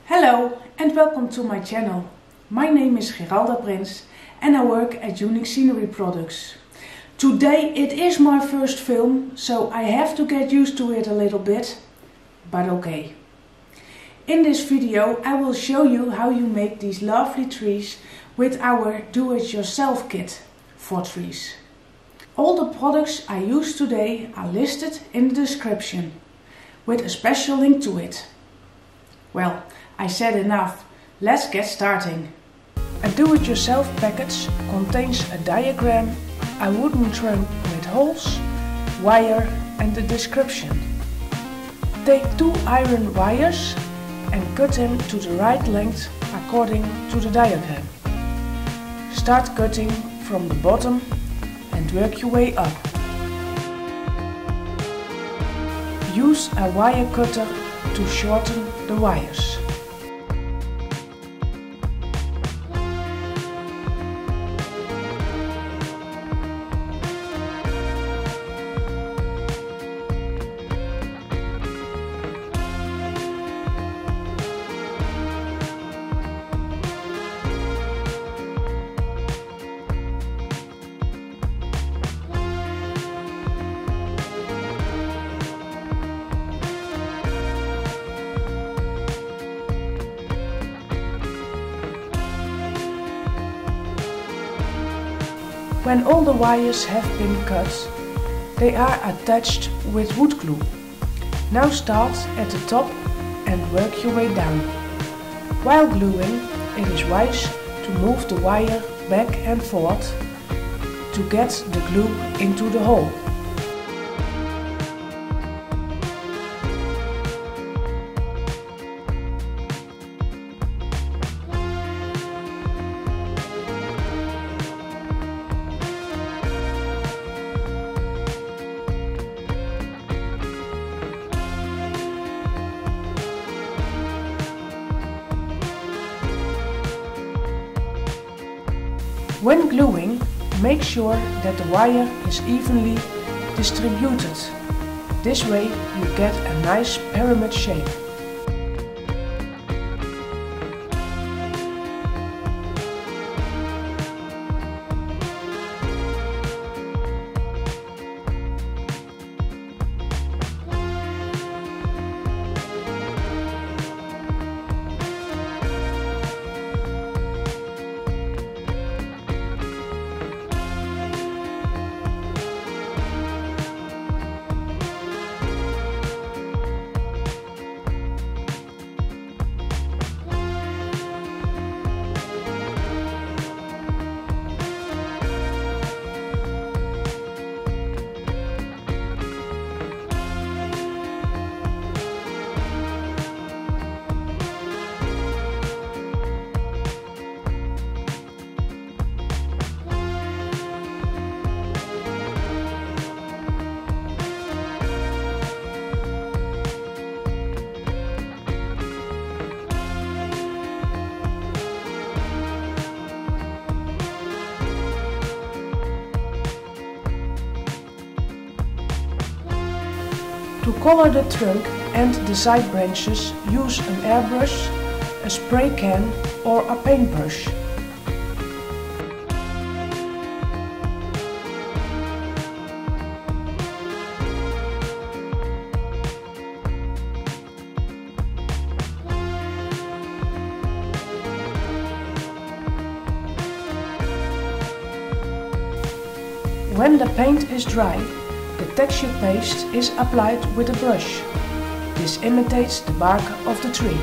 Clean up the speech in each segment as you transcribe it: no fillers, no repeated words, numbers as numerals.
Hello and welcome to my channel. My name is Geralda Prins and I work at Unique Scenery Products. Today it is my first film, so I have to get used to it a little bit, but okay. In this video I will show you how you make these lovely trees with our do-it-yourself kit for trees. All the products I use today are listed in the description, with a special link to it. Well, I said enough, let's get starting. A do-it-yourself package contains a diagram, a wooden trunk with holes, wire and the description. Take 2 iron wires and cut them to the right length according to the diagram. Start cutting from the bottom and work your way up. Use a wire cutter to shorten the wires. When all the wires have been cut, they are attached with wood glue. Now start at the top and work your way down. While gluing, it is wise to move the wire back and forth to get the glue into the hole. When gluing, make sure that the wire is evenly distributed. This way you get a nice pyramid shape. To color the trunk and the side branches, use an airbrush, a spray can or a paintbrush. When the paint is dry, the texture paste is applied with a brush. This imitates the bark of the tree.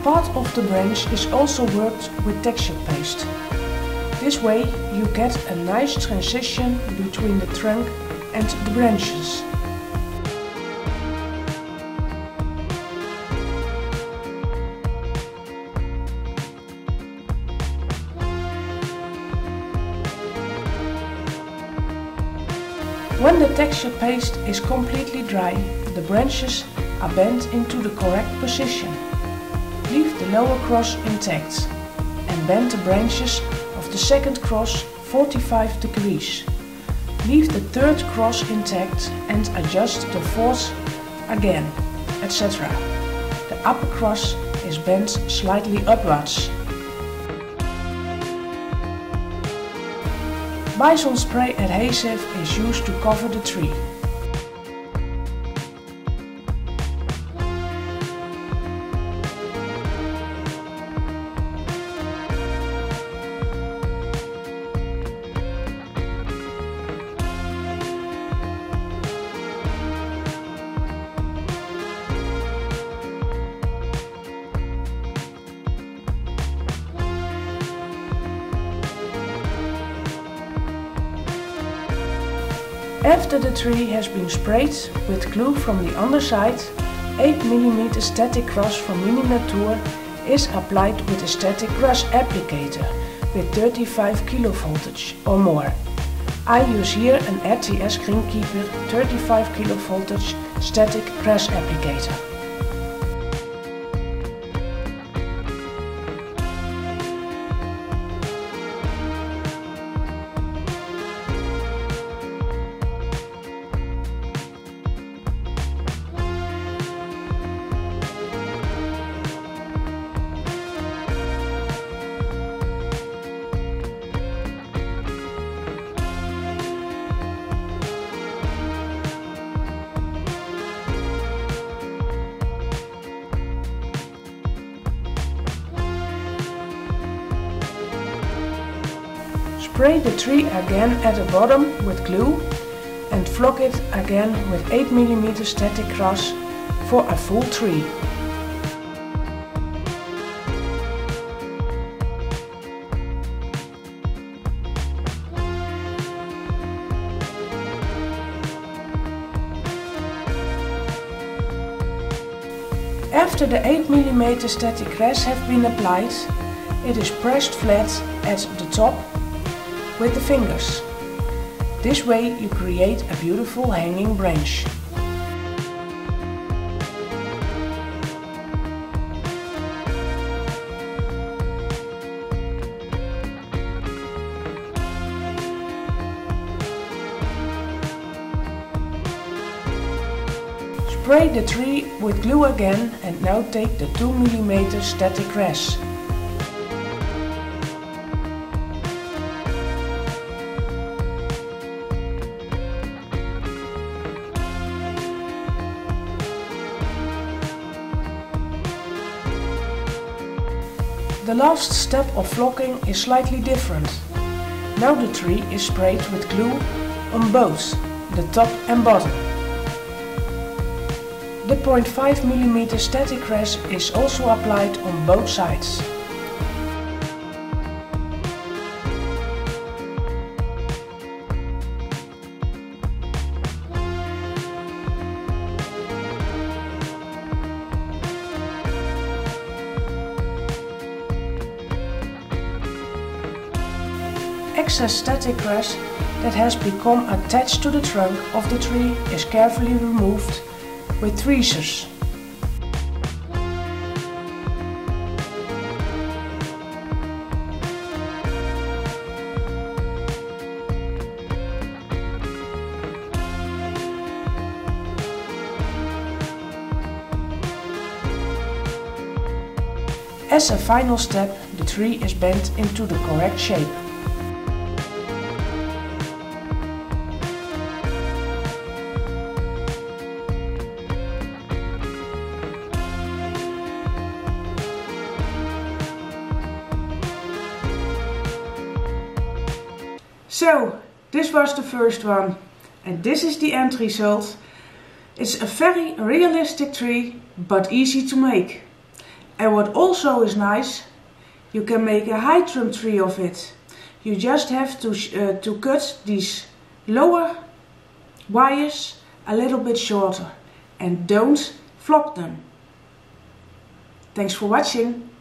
Part of the branch is also worked with texture paste. This way you get a nice transition between the trunk and the branches. When the texture paste is completely dry, the branches are bent into the correct position. Leave the lower cross intact and bend the branches of the second cross 45 degrees. Leave the third cross intact and adjust the fourth again, etc. The upper cross is bent slightly upwards. Bison spray adhesive is used to cover the tree. After the tree has been sprayed with glue from the underside, 8 mm static cross from Mini Natur is applied with a static grass applicator with 35 kV or more. I use here an RTS Greenkeeper 35 kV static grass applicator. Spray the tree again at the bottom with glue and flock it again with 8 mm static grass for a full tree. After the 8 mm static grass have been applied, it is pressed flat at the top with the fingers. This way you create a beautiful hanging branch. Spray the tree with glue again and now take the 2 mm static grass. The last step of flocking is slightly different. Now the tree is sprayed with glue on both the top and bottom. The 0.5 mm static grass is also applied on both sides. Excess static grass that has become attached to the trunk of the tree is carefully removed with tweezers. As a final step, the tree is bent into the correct shape. So, this was the first one, and this is the end result. It's a very realistic tree, but easy to make. And what also is nice, you can make a high trim tree of it. You just have to cut these lower wires a little bit shorter and don't flop them. Thanks for watching.